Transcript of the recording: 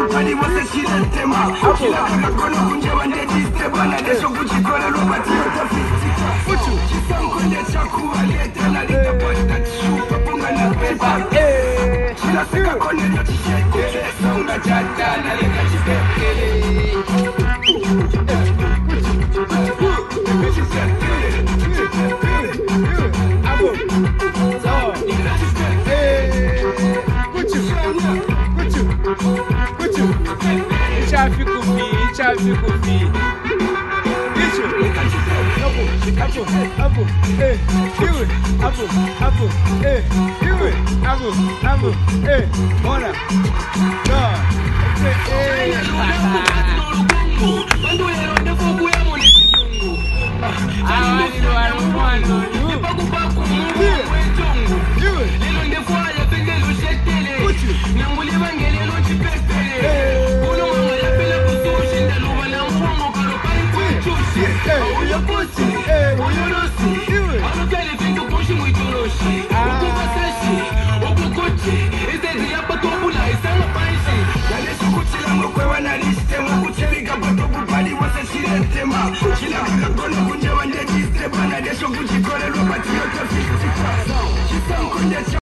kupali wose shida tema kila kakakono kunje wande disteba na desho kuchikole lubati yoto fistika chisa mkonde chaku waleta na lita posta chupa punga na pepa chila seka kone yo chishekele songa jata na leka chipekele Chila kakakono kunje wande disteba na desho kuchikole lubati yoto fistika chisa mkonde chaku